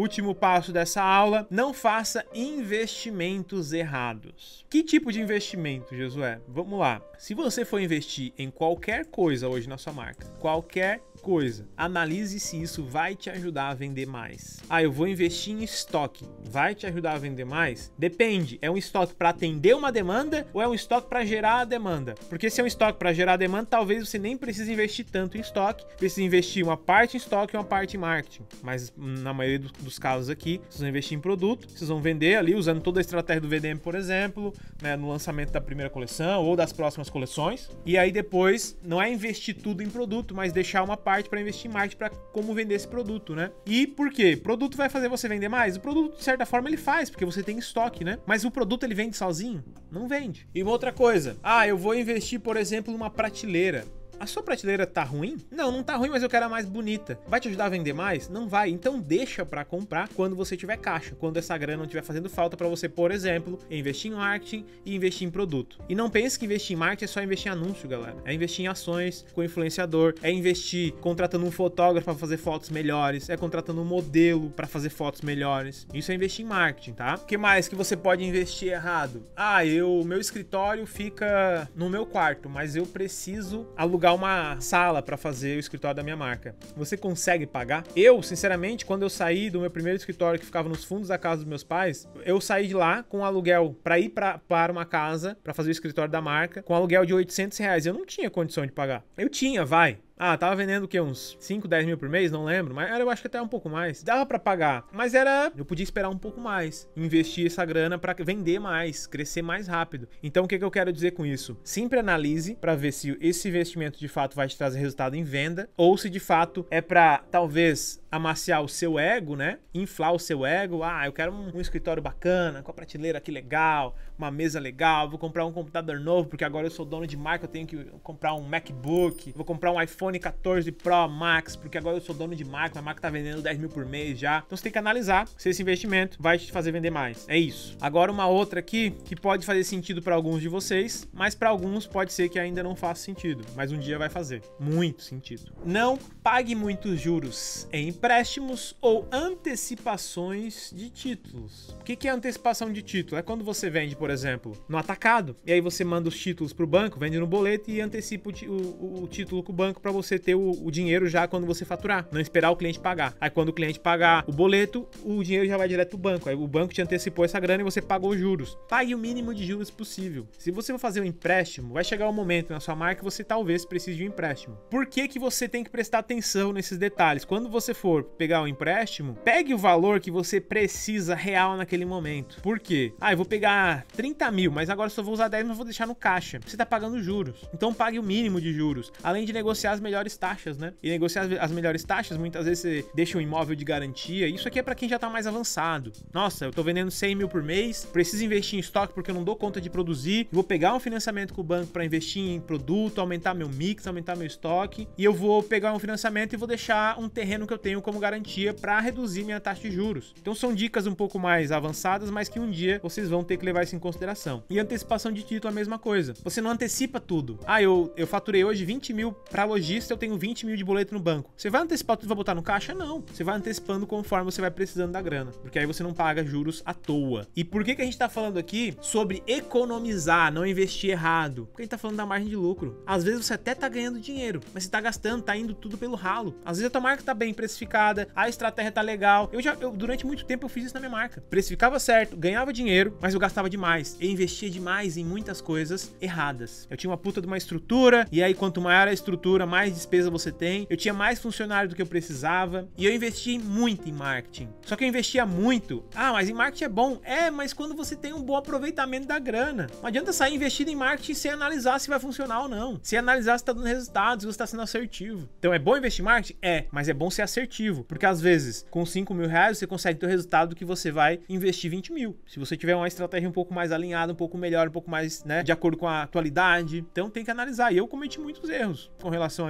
último passo dessa aula, não faça investimentos errados. Que tipo de investimento, Josué? Vamos lá. Se você for investir em qualquer coisa hoje na sua marca, qualquer coisa, analise se isso vai te ajudar a vender mais. Ah, eu vou investir em estoque. Vai te ajudar a vender mais? Depende. É um estoque para atender uma demanda ou é um estoque para gerar a demanda? Porque se é um estoque para gerar a demanda, talvez você nem precise investir tanto em estoque. Precisa investir uma parte em estoque e uma parte em marketing. Mas na maioria dos casos aqui, vocês vão investir em produto, vocês vão vender ali usando toda a estratégia do VDM, por exemplo, né, no lançamento da primeira coleção ou das próximas coleções. E aí depois, não é investir tudo em produto, mas deixar uma parte para investir em marketing para como vender esse produto, né? E por quê? O produto vai fazer você vender mais? O produto, de certa forma, ele faz, porque você tem estoque, né? Mas o produto, ele vende sozinho? Não vende. E uma outra coisa. Ah, eu vou investir, por exemplo, numa prateleira. A sua prateleira tá ruim? Não, não tá ruim, mas eu quero a mais bonita. Vai te ajudar a vender mais? Não vai. Então deixa pra comprar quando você tiver caixa, quando essa grana não estiver fazendo falta pra você, por exemplo, investir em marketing e investir em produto. E não pense que investir em marketing é só investir em anúncio, galera. É investir em ações com influenciador, é investir contratando um fotógrafo pra fazer fotos melhores, é contratando um modelo pra fazer fotos melhores. Isso é investir em marketing, tá? O que mais que você pode investir errado? Ah, meu escritório fica no meu quarto, mas eu preciso alugar uma sala para fazer o escritório da minha marca. Você consegue pagar? Eu, sinceramente, quando eu saí do meu primeiro escritório que ficava nos fundos da casa dos meus pais, eu saí de lá com um aluguel para ir para uma casa para fazer o escritório da marca, com um aluguel de R$800. Eu não tinha condição de pagar. Eu tinha, vai. Ah, tava vendendo o quê? Uns 5, 10 mil por mês? Não lembro. Mas eu acho que até um pouco mais. Dava pra pagar. Mas eu podia esperar um pouco mais. Investir essa grana pra vender mais. Crescer mais rápido. Então o que eu quero dizer com isso? Sempre analise pra ver se esse investimento de fato vai te trazer resultado em venda. Ou se de fato é pra, talvez, amaciar o seu ego, né? Inflar o seu ego. Ah, eu quero um escritório bacana, com a prateleira aqui legal, uma mesa legal. Vou comprar um computador novo, porque agora eu sou dono de marca. Eu tenho que comprar um MacBook. Vou comprar um iPhone 14 Pro Max, porque agora eu sou dono de marca, a marca tá vendendo 10 mil por mês já. Então você tem que analisar se esse investimento vai te fazer vender mais. É isso. Agora uma outra aqui, que pode fazer sentido para alguns de vocês, mas para alguns pode ser que ainda não faça sentido, mas um dia vai fazer muito sentido. Não pague muitos juros em empréstimos ou antecipações de títulos. O que é antecipação de título? É quando você vende, por exemplo, no atacado, e aí você manda os títulos pro banco, vende no boleto e antecipa o título com o banco para você ter o dinheiro já quando você faturar, não esperar o cliente pagar. Aí quando o cliente pagar o boleto, o dinheiro já vai direto pro banco. Aí o banco te antecipou essa grana e você pagou os juros. Pague o mínimo de juros possível. Se você for fazer um empréstimo, vai chegar um momento na sua marca que você talvez precise de um empréstimo. Por que você tem que prestar atenção nesses detalhes? Quando você for pegar um empréstimo, pegue o valor que você precisa real naquele momento. Por quê? Ah, eu vou pegar 30 mil, mas agora só vou usar 10, mas vou deixar no caixa. Você tá pagando juros. Então pague o mínimo de juros. Além de negociar as melhores taxas, né? E negociar as melhores taxas, muitas vezes você deixa um imóvel de garantia. Isso aqui é para quem já tá mais avançado. Nossa, eu tô vendendo 100 mil por mês, preciso investir em estoque porque eu não dou conta de produzir. Vou pegar um financiamento com o banco para investir em produto, aumentar meu mix, aumentar meu estoque. E eu vou pegar um financiamento e vou deixar um terreno que eu tenho como garantia para reduzir minha taxa de juros. Então são dicas um pouco mais avançadas, mas que um dia vocês vão ter que levar isso em consideração. E antecipação de título é a mesma coisa. Você não antecipa tudo. Ah, eu faturei hoje 20 mil para lojista, eu tenho 20 mil de boleto no banco. Você vai antecipar tudo e vai botar no caixa? Não. Você vai antecipando conforme você vai precisando da grana. Porque aí você não paga juros à toa. E por que a gente tá falando aqui sobre economizar, não investir errado? Porque a gente tá falando da margem de lucro. Às vezes você até tá ganhando dinheiro, mas você tá gastando, tá indo tudo pelo ralo. Às vezes a tua marca tá bem precificada, a estratégia tá legal. Eu durante muito tempo eu fiz isso na minha marca. Precificava certo, ganhava dinheiro, mas eu gastava demais. Eu investia demais em muitas coisas erradas. Eu tinha uma puta de uma estrutura, e aí quanto maior a estrutura, mais despesa você tem. Eu tinha mais funcionário do que eu precisava e eu investi muito em marketing. Só que eu investia muito. Ah, mas em marketing é bom. É, mas quando você tem um bom aproveitamento da grana. Não adianta sair investindo em marketing sem analisar se vai funcionar ou não. Sem analisar se tá dando resultados, se você tá sendo assertivo. Então é bom investir em marketing? É, mas é bom ser assertivo. Porque às vezes, com 5 mil reais, você consegue ter o resultado que você vai investir 20 mil. Se você tiver uma estratégia um pouco mais alinhada, um pouco melhor, um pouco mais, né, de acordo com a atualidade. Então tem que analisar. E eu cometi muitos erros com relação a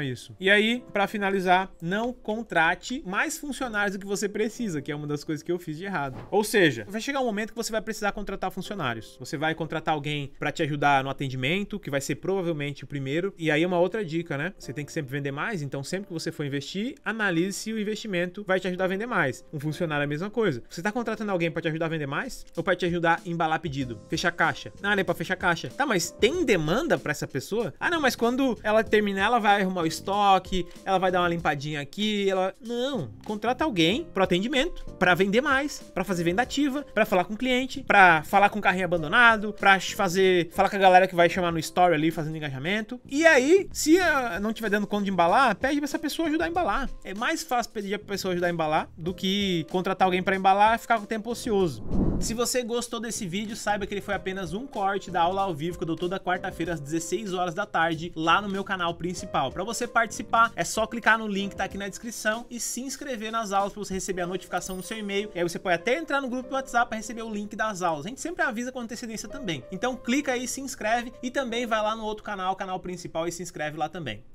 isso. E aí, para finalizar, não contrate mais funcionários do que você precisa, que é uma das coisas que eu fiz de errado. Ou seja, vai chegar um momento que você vai precisar contratar funcionários. Você vai contratar alguém para te ajudar no atendimento, que vai ser provavelmente o primeiro. E aí uma outra dica, né? Você tem que sempre vender mais, então sempre que você for investir, analise se o investimento vai te ajudar a vender mais. Um funcionário é a mesma coisa. Você tá contratando alguém para te ajudar a vender mais ou para te ajudar a embalar pedido, fechar caixa? Ah, não é para fechar caixa. Tá, mas tem demanda para essa pessoa? Ah, não, mas quando ela terminar, ela vai arrumar o estoque, ela vai dar uma limpadinha aqui, Não, contrata alguém pro atendimento, para vender mais, para fazer venda ativa, para falar com o cliente, para falar com o carrinho abandonado, para falar com a galera que vai chamar no story ali fazendo engajamento. E aí, se não tiver dando conta de embalar, pede pra essa pessoa ajudar a embalar. É mais fácil pedir pra pessoa ajudar a embalar do que contratar alguém para embalar e ficar com o tempo ocioso. Se você gostou desse vídeo, saiba que ele foi apenas um corte da aula ao vivo que eu dou toda quarta-feira às 16 horas da tarde lá no meu canal principal. Para você participar, é só clicar no link que tá aqui na descrição e se inscrever nas aulas para você receber a notificação no seu e-mail. E aí você pode até entrar no grupo do WhatsApp para receber o link das aulas. A gente sempre avisa com antecedência também. Então clica aí, se inscreve e também vai lá no outro canal, canal principal, e se inscreve lá também.